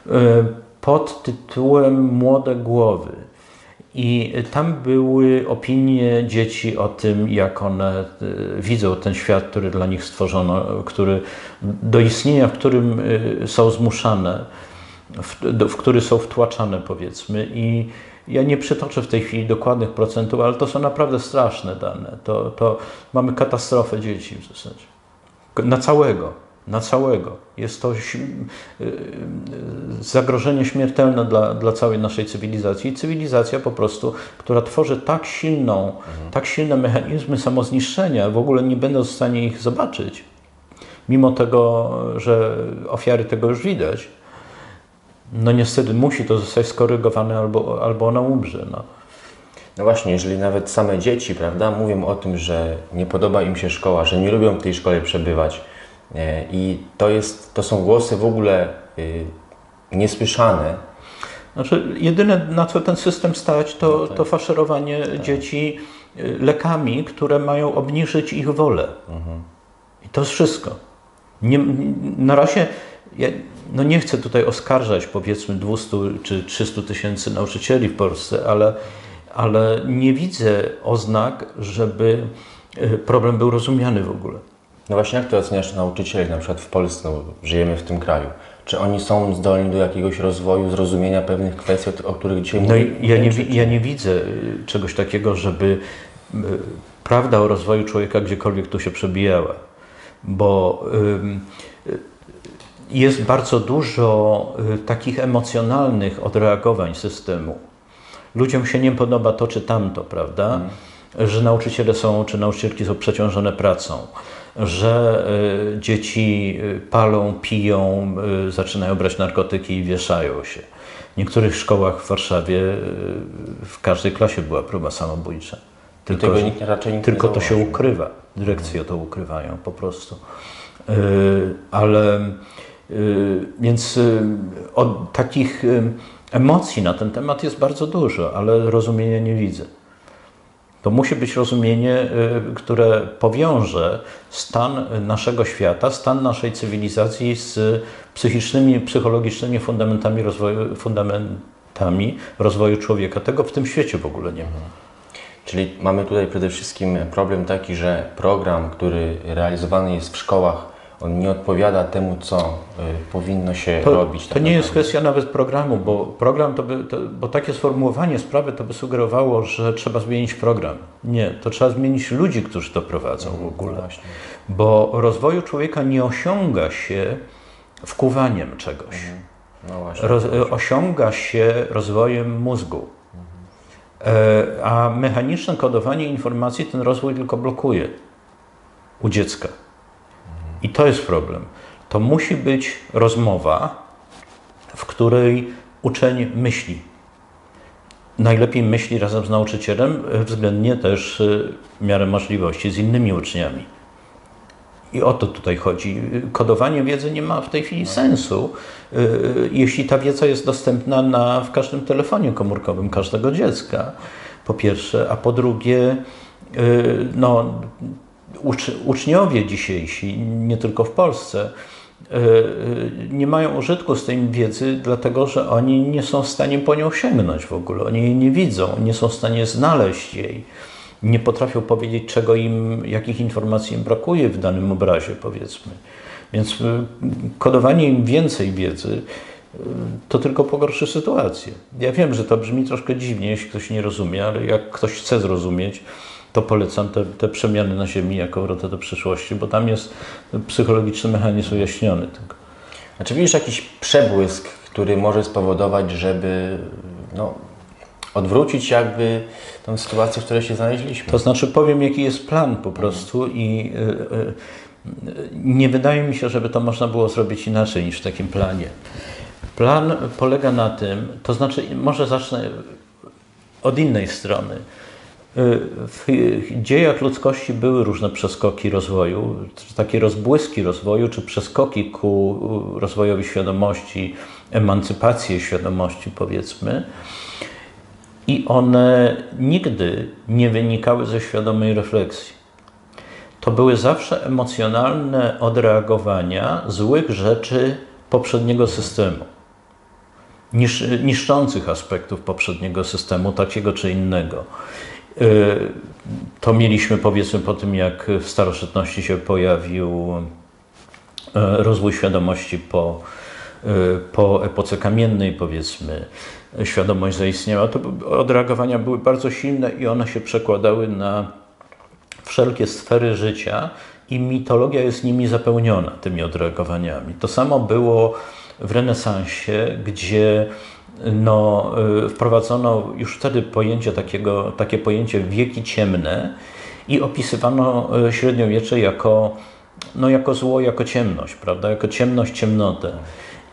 Pod tytułem Młode Głowy. I tam były opinie dzieci o tym, jak one widzą ten świat, który dla nich stworzono, który, do istnienia, w którym są zmuszane, w, do, w który są wtłaczane, powiedzmy. I ja nie przytoczę w tej chwili dokładnych procentów, ale to są naprawdę straszne dane. To, to mamy katastrofę dzieci w zasadzie. Na całego. Na całego. Jest to zagrożenie śmiertelne dla, dla całej naszej cywilizacji. I cywilizacja po prostu, która tworzy tak silną, mhm. tak silne mechanizmy samozniszczenia, w ogóle nie będą w stanie ich zobaczyć, mimo tego, że ofiary tego już widać, no niestety musi to zostać skorygowane albo, albo ona umrze. No. No właśnie, jeżeli nawet same dzieci, prawda, mówią o tym, że nie podoba im się szkoła, że nie lubią w tej szkole przebywać e, i to jest, to są głosy w ogóle y, niesłyszane. Znaczy, jedyne na co ten system stać, to, no tak. to faszerowanie tak. dzieci lekami, które mają obniżyć ich wolę. Mhm. I to jest wszystko. Nie, na razie ja no nie chcę tutaj oskarżać powiedzmy dwieście czy trzysta tysięcy nauczycieli w Polsce, ale, ale nie widzę oznak, żeby problem był rozumiany w ogóle. No właśnie, jak to oceniasz nauczycieli na przykład w Polsce, no, żyjemy w tym kraju? Czy oni są zdolni do jakiegoś rozwoju, zrozumienia pewnych kwestii, o których dzisiaj no mówimy? Ja nie, ja nie widzę czegoś takiego, żeby prawda o rozwoju człowieka gdziekolwiek tu się przebijała, bo jest bardzo dużo takich emocjonalnych odreagowań systemu. Ludziom się nie podoba to czy tamto, prawda? Hmm. Że nauczyciele są, czy nauczycielki są przeciążone pracą, że y, dzieci palą, piją, y, zaczynają brać narkotyki i wieszają się. W niektórych szkołach w Warszawie y, w każdej klasie była próba samobójcza. Tylko, tego nikt raczej nikt tylko nie to się ukrywa. Dyrekcje to ukrywają po prostu. Y, ale y, więc y, od takich y, emocji na ten temat jest bardzo dużo, ale rozumienia nie widzę. To musi być rozumienie, które powiąże stan naszego świata, stan naszej cywilizacji z psychicznymi, psychologicznymi fundamentami rozwoju, fundamentami rozwoju człowieka. Tego w tym świecie w ogóle nie ma. Czyli mamy tutaj przede wszystkim problem taki, że program, który realizowany jest w szkołach, on nie odpowiada temu, co y, powinno się to, robić. To tak nie jest kwestia nawet programu, bo program to by, to, bo takie sformułowanie sprawy to by sugerowało, że trzeba zmienić program. Nie, to trzeba zmienić ludzi, którzy to prowadzą w ogóle. No bo rozwoju człowieka nie osiąga się wkuwaniem czegoś. No właśnie, Roz, osiąga się rozwojem mózgu. Mhm. A mechaniczne kodowanie informacji ten rozwój tylko blokuje u dziecka. I to jest problem. To musi być rozmowa, w której uczeń myśli. Najlepiej myśli razem z nauczycielem, względnie też w miarę możliwości z innymi uczniami. I o to tutaj chodzi. Kodowanie wiedzy nie ma w tej chwili sensu, jeśli ta wiedza jest dostępna na, w każdym telefonie komórkowym każdego dziecka, po pierwsze, a po drugie, no, Ucz, uczniowie dzisiejsi, nie tylko w Polsce, nie mają użytku z tej wiedzy, dlatego że oni nie są w stanie po nią sięgnąć w ogóle. Oni jej nie widzą, nie są w stanie znaleźć jej. Nie potrafią powiedzieć, czego im, jakich informacji im brakuje w danym obrazie, powiedzmy. Więc kodowanie im więcej wiedzy to tylko pogorszy sytuację. Ja wiem, że to brzmi troszkę dziwnie, jeśli ktoś nie rozumie, ale jak ktoś chce zrozumieć, to polecam te, te przemiany na Ziemi jako wrota do przyszłości, bo tam jest psychologiczny mechanizm ujaśniony. Tylko. A czy widzisz jakiś przebłysk, który może spowodować, żeby no, odwrócić jakby tę sytuację, w której się znaleźliśmy? To znaczy powiem, jaki jest plan po prostu i y, y, nie wydaje mi się, żeby to można było zrobić inaczej niż w takim planie. Plan polega na tym, to znaczy może zacznę od innej strony. W dziejach ludzkości były różne przeskoki rozwoju, takie rozbłyski rozwoju, czy przeskoki ku rozwojowi świadomości, emancypację świadomości, powiedzmy. I one nigdy nie wynikały ze świadomej refleksji. To były zawsze emocjonalne odreagowania złych rzeczy poprzedniego systemu, nisz, niszczących aspektów poprzedniego systemu, takiego czy innego. To mieliśmy, powiedzmy, po tym, jak w starożytności się pojawił rozwój świadomości po, po epoce kamiennej, powiedzmy, świadomość zaistniała. To odreagowania były bardzo silne i one się przekładały na wszelkie sfery życia i mitologia jest nimi zapełniona, tymi odreagowaniami. To samo było w renesansie, gdzie no, wprowadzono już wtedy pojęcie takiego, takie pojęcie wieki ciemne i opisywano średniowiecze jako, no, jako zło, jako ciemność, prawda? Jako ciemność, ciemnotę.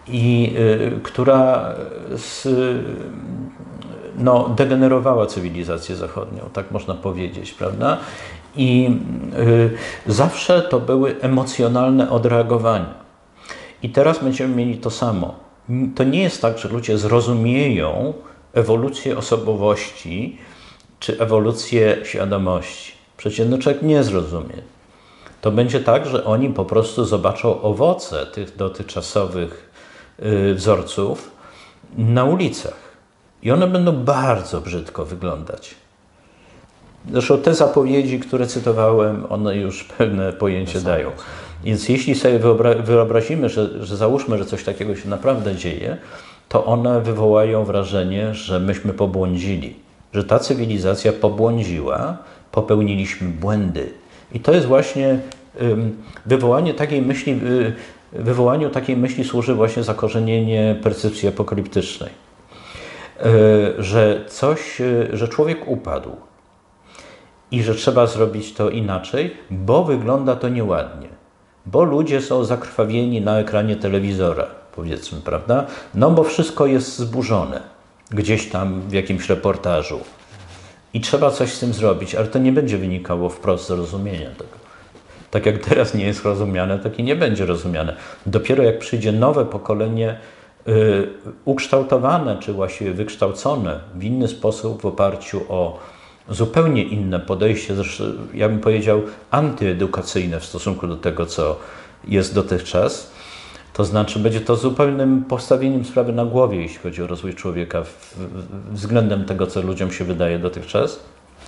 i y, która z, no, degenerowała cywilizację zachodnią, tak można powiedzieć, prawda? I y, zawsze to były emocjonalne odreagowania. I teraz będziemy mieli to samo. To nie jest tak, że ludzie zrozumieją ewolucję osobowości czy ewolucję świadomości. Przecież no, człowiek nie zrozumie. To będzie tak, że oni po prostu zobaczą owoce tych dotychczasowych y, wzorców na ulicach. I one będą bardzo brzydko wyglądać. Zresztą te zapowiedzi, które cytowałem, one już pewne pojęcie dają. Więc jeśli sobie wyobra- wyobrazimy, że, że załóżmy, że coś takiego się naprawdę dzieje, to one wywołają wrażenie, że myśmy pobłądzili, że ta cywilizacja pobłądziła, popełniliśmy błędy. I to jest właśnie ym, wywołanie takiej myśli, y, wywołaniu takiej myśli służy właśnie zakorzenienie percepcji apokaliptycznej. Y, że coś, y, że człowiek upadł i że trzeba zrobić to inaczej, bo wygląda to nieładnie. Bo ludzie są zakrwawieni na ekranie telewizora, powiedzmy, prawda? No bo wszystko jest zburzone gdzieś tam w jakimś reportażu. I trzeba coś z tym zrobić, ale to nie będzie wynikało wprost z rozumienia tego. Tak jak teraz nie jest rozumiane, tak i nie będzie rozumiane. Dopiero jak przyjdzie nowe pokolenie y, ukształtowane, czy właściwie wykształcone w inny sposób w oparciu o zupełnie inne podejście, zresztą ja bym powiedział antyedukacyjne w stosunku do tego, co jest dotychczas. To znaczy będzie to zupełnym postawieniem sprawy na głowie, jeśli chodzi o rozwój człowieka w, w, względem tego, co ludziom się wydaje dotychczas.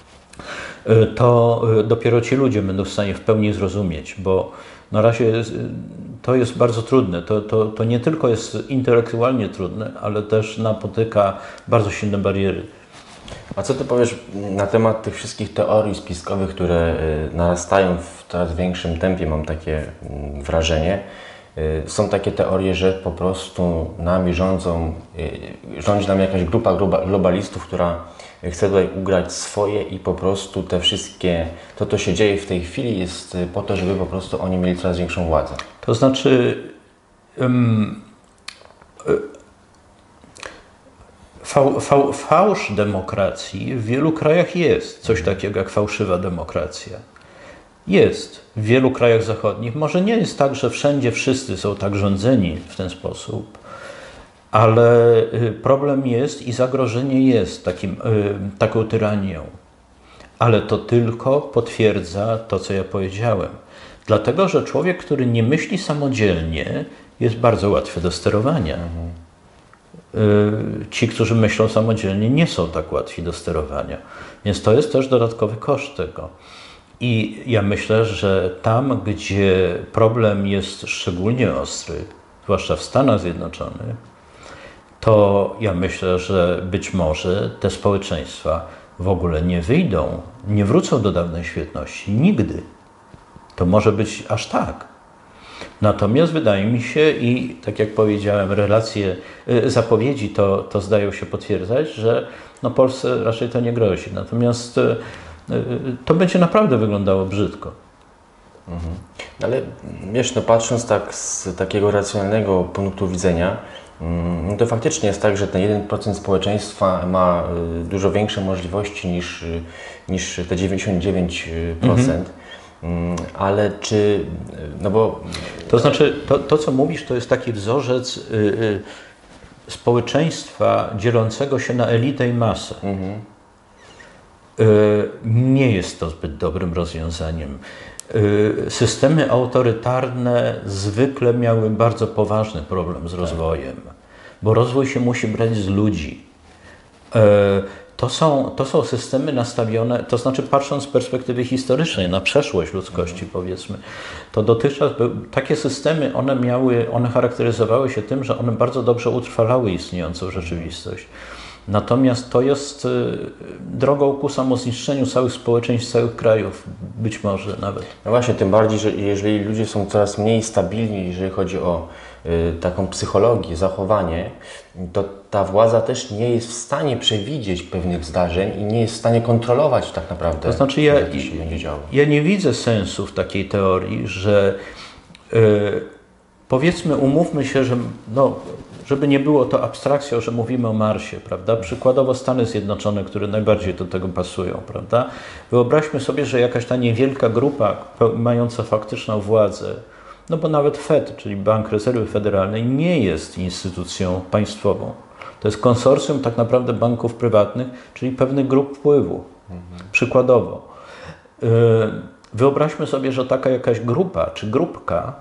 To dopiero ci ludzie będą w stanie w pełni zrozumieć, bo na razie to jest bardzo trudne. To, to, to nie tylko jest intelektualnie trudne, ale też napotyka bardzo silne bariery. A co ty powiesz na temat tych wszystkich teorii spiskowych, które narastają w coraz większym tempie, mam takie wrażenie. Są takie teorie, że po prostu nami rządzą, rządzi nam jakaś grupa globalistów, która chce tutaj ugrać swoje i po prostu te wszystkie, to co się dzieje w tej chwili jest po to, żeby po prostu oni mieli coraz większą władzę. To znaczy um, Fał, fał, fałsz demokracji w wielu krajach jest. Coś takiego jak fałszywa demokracja. Jest w wielu krajach zachodnich. Może nie jest tak, że wszędzie wszyscy są tak rządzeni w ten sposób, ale problem jest i zagrożenie jest takim, taką tyranią. Ale to tylko potwierdza to, co ja powiedziałem. Dlatego, że człowiek, który nie myśli samodzielnie, jest bardzo łatwy do sterowania. Mhm. Ci, którzy myślą samodzielnie, nie są tak łatwi do sterowania. Więc to jest też dodatkowy koszt tego. I ja myślę, że tam, gdzie problem jest szczególnie ostry, zwłaszcza w Stanach Zjednoczonych, to ja myślę, że być może te społeczeństwa w ogóle nie wyjdą, nie wrócą do dawnej świetności. Nigdy. To może być aż tak. Natomiast wydaje mi się, i tak jak powiedziałem, relacje, zapowiedzi to, to zdają się potwierdzać, że no Polsce raczej to nie grozi. Natomiast to będzie naprawdę wyglądało brzydko. Mhm. Ale wiesz, no patrząc tak z takiego racjonalnego punktu widzenia, no to faktycznie jest tak, że ten jeden procent społeczeństwa ma dużo większe możliwości niż, niż te dziewięćdziesiąt dziewięć procent. Mhm. Ale czy, no bo... To znaczy, to, to co mówisz, to jest taki wzorzec y, y, społeczeństwa dzielącego się na elitę i masę. Mhm. Y, nie jest to zbyt dobrym rozwiązaniem. Y, systemy autorytarne zwykle miały bardzo poważny problem z rozwojem, bo rozwój się musi brać z ludzi. Y, To są, to są systemy nastawione, to znaczy patrząc z perspektywy historycznej na przeszłość ludzkości, powiedzmy, to dotychczas były, takie systemy, one miały, one charakteryzowały się tym, że one bardzo dobrze utrwalały istniejącą rzeczywistość. Natomiast to jest drogą ku samozniszczeniu całych społeczeństw, całych krajów, być może nawet. No właśnie, tym bardziej, że jeżeli ludzie są coraz mniej stabilni, jeżeli chodzi o y, taką psychologię, zachowanie, to ta władza też nie jest w stanie przewidzieć pewnych zdarzeń i nie jest w stanie kontrolować tak naprawdę, to znaczy ja, jak to się będzie działo. Ja nie widzę sensu w takiej teorii, że y, powiedzmy, umówmy się, że no, żeby nie było to abstrakcją, że mówimy o Marsie, prawda? Przykładowo Stany Zjednoczone, które najbardziej do tego pasują, prawda? Wyobraźmy sobie, że jakaś ta niewielka grupa mająca faktyczną władzę, no bo nawet Fed, czyli Bank Rezerwy Federalnej, nie jest instytucją państwową. To jest konsorcjum tak naprawdę banków prywatnych, czyli pewnych grup wpływu. Mhm. Przykładowo. Wyobraźmy sobie, że taka jakaś grupa czy grupka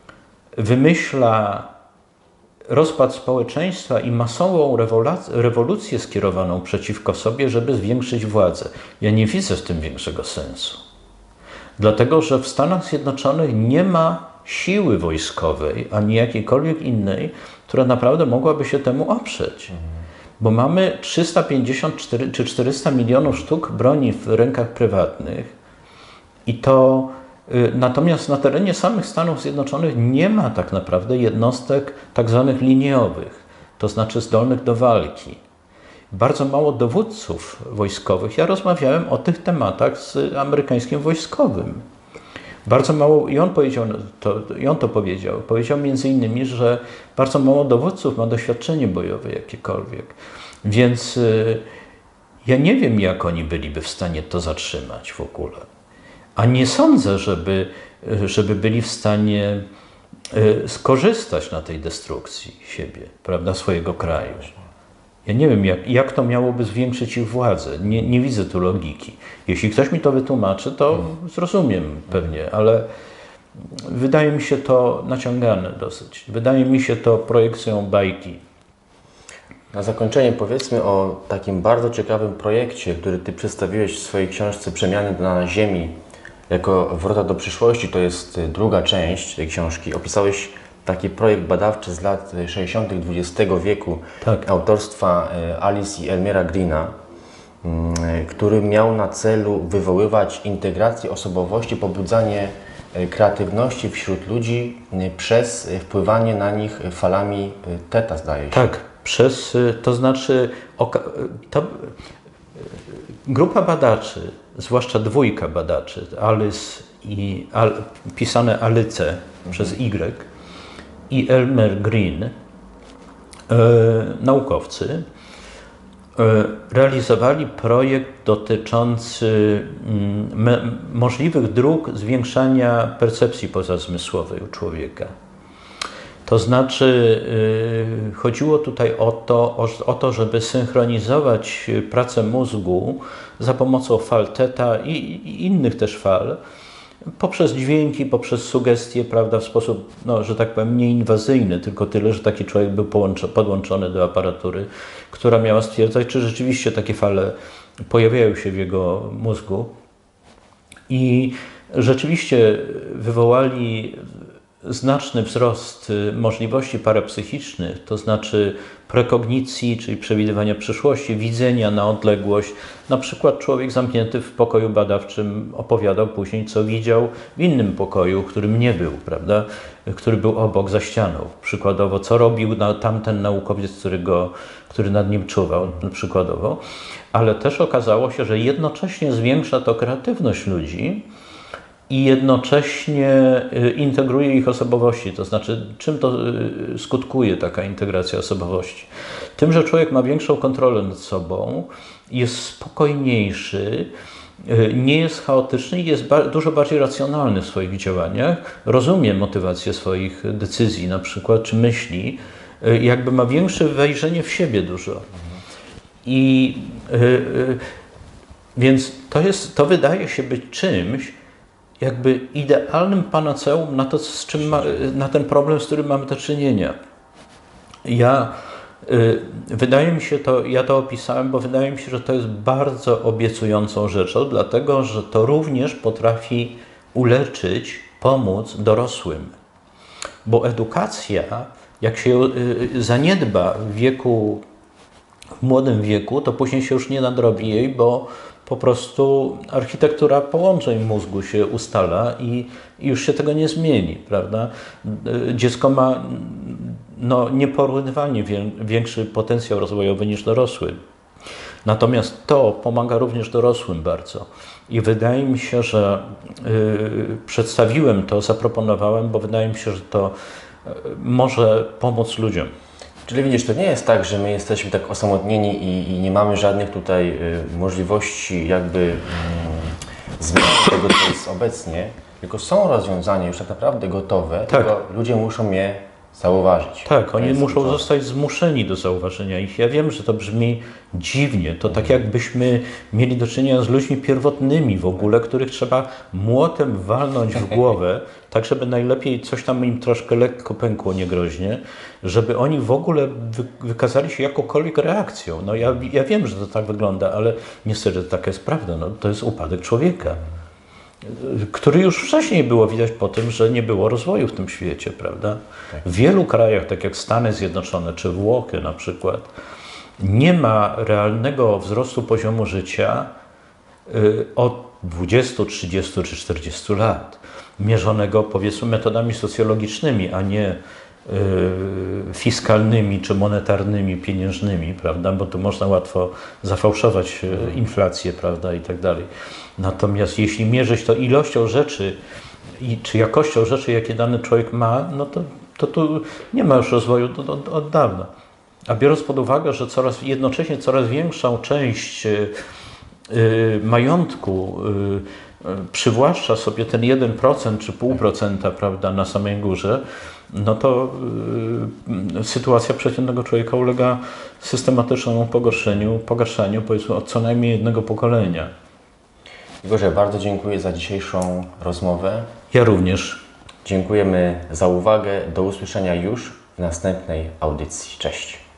wymyśla rozpad społeczeństwa i masową rewolucję skierowaną przeciwko sobie, żeby zwiększyć władzę. Ja nie widzę w tym większego sensu. Dlatego, że w Stanach Zjednoczonych nie ma siły wojskowej, ani jakiejkolwiek innej, która naprawdę mogłaby się temu oprzeć. Bo mamy trzysta pięćdziesiąt czy czterysta milionów sztuk broni w rękach prywatnych i to y, natomiast na terenie samych Stanów Zjednoczonych nie ma tak naprawdę jednostek tak zwanych liniowych, to znaczy zdolnych do walki. Bardzo mało dowódców wojskowych. Ja rozmawiałem o tych tematach z amerykańskim wojskowym. Bardzo mało, i on powiedział, to, i on to powiedział, powiedział między innymi, że bardzo mało dowódców ma doświadczenie bojowe jakiekolwiek. Więc y, ja nie wiem, jak oni byliby w stanie to zatrzymać w ogóle. A nie sądzę, żeby, żeby byli w stanie y, skorzystać na tej destrukcji siebie, prawda, swojego kraju. Ja nie wiem, jak, jak to miałoby zwiększyć ich władzę. Nie, nie widzę tu logiki. Jeśli ktoś mi to wytłumaczy, to zrozumiem pewnie, ale wydaje mi się to naciągane dosyć. Wydaje mi się to projekcją bajki. Na zakończenie powiedzmy o takim bardzo ciekawym projekcie, który Ty przedstawiłeś w swojej książce Przemiany na Ziemi jako Wrota do przyszłości. To jest druga część tej książki. Opisałeś taki projekt badawczy z lat sześćdziesiątych dwudziestego wieku, tak, autorstwa Alice i Elmira Greena, który miał na celu wywoływać integrację osobowości, pobudzanie kreatywności wśród ludzi przez wpływanie na nich falami teta, zdaje się. Tak, przez, to znaczy ta grupa badaczy, zwłaszcza dwójka badaczy, Alice i Al, pisane Alice mhm. przez Y, i Elmer Green, e, naukowcy, e, realizowali projekt dotyczący m, możliwych dróg zwiększania percepcji pozazmysłowej u człowieka. To znaczy e, chodziło tutaj o to, o, o to, żeby synchronizować pracę mózgu za pomocą fal teta i, i innych też fal, poprzez dźwięki, poprzez sugestie, prawda, w sposób, no, że tak powiem, nieinwazyjny, tylko tyle, że taki człowiek był podłączony do aparatury, która miała stwierdzać, czy rzeczywiście takie fale pojawiają się w jego mózgu. I rzeczywiście wywołali znaczny wzrost możliwości parapsychicznych, to znaczy prekognicji, czyli przewidywania przyszłości, widzenia na odległość. Na przykład człowiek zamknięty w pokoju badawczym opowiadał później, co widział w innym pokoju, w którym nie był, prawda, który był obok, za ścianą. Przykładowo, co robił na, tamten naukowiec, który, go, który nad nim czuwał, przykładowo. Ale też okazało się, że jednocześnie zwiększa to kreatywność ludzi, i jednocześnie integruje ich osobowości. To znaczy, czym to skutkuje taka integracja osobowości? Tym, że człowiek ma większą kontrolę nad sobą, jest spokojniejszy, nie jest chaotyczny i jest dużo bardziej racjonalny w swoich działaniach, rozumie motywację swoich decyzji na przykład, czy myśli, jakby ma większe wejrzenie w siebie dużo. I więc to jest, to wydaje się być czymś, jakby idealnym panaceum na to, z czym ma, na ten problem, z którym mamy do czynienia. Ja, y, wydaje mi się to, ja to opisałem, bo wydaje mi się, że to jest bardzo obiecującą rzeczą, dlatego, że to również potrafi uleczyć, pomóc dorosłym. Bo edukacja, jak się y, zaniedba w wieku, w młodym wieku, to później się już nie nadrobi jej, bo po prostu architektura połączeń mózgu się ustala i, i już się tego nie zmieni, prawda? Dziecko ma no, nieporównywalnie większy potencjał rozwojowy niż dorosły. Natomiast to pomaga również dorosłym bardzo. I wydaje mi się, że yy, przedstawiłem to, zaproponowałem, bo wydaje mi się, że to może pomóc ludziom. Czyli widzisz, to nie jest tak, że my jesteśmy tak osamotnieni i, i nie mamy żadnych tutaj y, możliwości jakby y, zmiany tego, co jest obecnie, tylko są rozwiązania już tak naprawdę gotowe, Tak. tylko ludzie muszą je zauważyć. Tak, To oni jest muszą kluczowe. zostać zmuszeni do zauważenia ich. Ja wiem, że to brzmi dziwnie. To tak jakbyśmy mieli do czynienia z ludźmi pierwotnymi w ogóle, których trzeba młotem walnąć w głowę, tak żeby najlepiej coś tam im troszkę lekko pękło niegroźnie, żeby oni w ogóle wy, wykazali się jakąkolwiek reakcją. No ja, ja wiem, że to tak wygląda, ale niestety taka jest prawda. No, to jest upadek człowieka, który już wcześniej było widać po tym, że nie było rozwoju w tym świecie, prawda? W wielu krajach, tak jak Stany Zjednoczone czy Włochy na przykład, nie ma realnego wzrostu poziomu życia y, od dwudziestu, trzydziestu czy czterdziestu lat, mierzonego powiedzmy metodami socjologicznymi, a nie y, fiskalnymi czy monetarnymi, pieniężnymi, prawda? Bo tu można łatwo zafałszować y, inflację, prawda, i tak dalej. Natomiast jeśli mierzyć to ilością rzeczy i, czy jakością rzeczy, jakie dany człowiek ma, no to, to tu nie ma już rozwoju od, od, od dawna. A biorąc pod uwagę, że coraz, jednocześnie coraz większą część y, y, majątku y, y, przywłaszcza sobie ten jeden procent czy pół procenta, prawda, na samej górze, no to y, sytuacja przeciętnego człowieka ulega systematycznemu pogorszeniu, pogarszaniu, powiedzmy, od co najmniej jednego pokolenia. Igorze, bardzo dziękuję za dzisiejszą rozmowę. Ja również. Dziękujemy za uwagę. Do usłyszenia już w następnej audycji. Cześć.